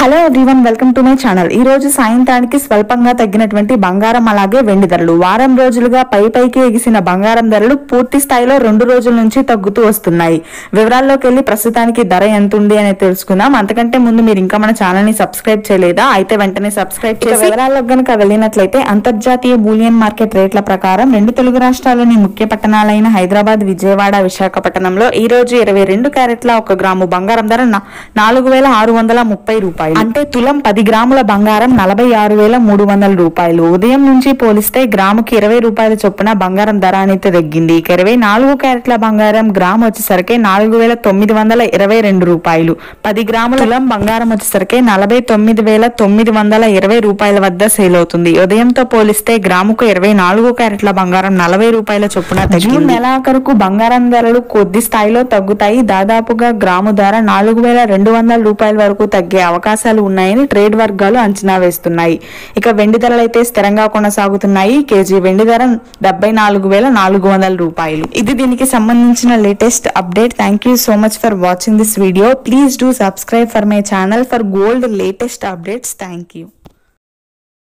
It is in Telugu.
Hello everyone, welcome to my channel. ఈ రోజు సాయంత్రానికి స్వల్పంగా తగ్గినటువంటి బంగారం అలాగే వెండి ధరలు. వారం రోజులుగా పైకి ఎగిసిన బంగారం ధరలు పూర్తి స్థాయిలో 2 రోజుల నుంచి తగ్గుతూ వస్తున్నాయి. వివరాల్లోకి వెళ్లి ప్రస్తుతానికి ధర ఎంత ఉంది అని తెలుసుకుందాం. అంతకంటే ముందు మీరు ఇంకా మన ఛానల్ ని సబ్స్క్రైబ్ చేయలేదా అయితే వెంటనే సబ్స్క్రైబ్ చేసి వివరాల్లోకి గనుక వెళ్ళినట్లయితే అంతర్జాతీయ బూలియన్ మార్కెట్ రేట్ల ప్రకారం 2 తెలుగు రాష్ట్రాల్లోని ముఖ్య పట్టణాలైన హైదరాబాద్, విజయవాడ, విశాఖపట్నంలో ఈ రోజు 22 క్యారెట్ల 1 గ్రాము బంగారం ధర 4630 రూపాయలు. అంటే తులం 10 గ్రాముల బంగారం 46,300 రూపాయలు. ఉదయం నుంచి పోలిస్తే గ్రాముకి 20 రూపాయల చొప్పున బంగారం ధర అనేది తగ్గింది. 24 క్యారెట్ల బంగారం గ్రాము వచ్చేసరికి 4,922 రూపాయలు. 10 గ్రాముల తులం బంగారం వచ్చేసరికి 49,920 రూపాయల వద్ద సేల్ అవుతుంది. ఉదయంతో పోలిస్తే గ్రాముకు 24 క్యారెట్ల బంగారం 40 రూపాయల చొప్పున తగ్గింది. జూన్ నెలాఖరుకు బంగారం ధరలు కొద్ది స్థాయిలో తగ్గుతాయి. దాదాపుగా గ్రాము ధర 4,200 రూపాయల వరకు తగ్గే అవకాశాలు ఉన్నాయని ట్రేడ్ వర్గాలు అంచనా వేస్తున్నాయి. ఇక వెండి ధరలు అయితే స్థిరంగా కొనసాగుతున్నాయి. కేజీ వెండి ధర 74,400 రూపాయలు. ఇది దీనికి సంబంధించిన latest update. Thank you so much for watching this video. Please do subscribe for my channel for gold latest updates. Thank you.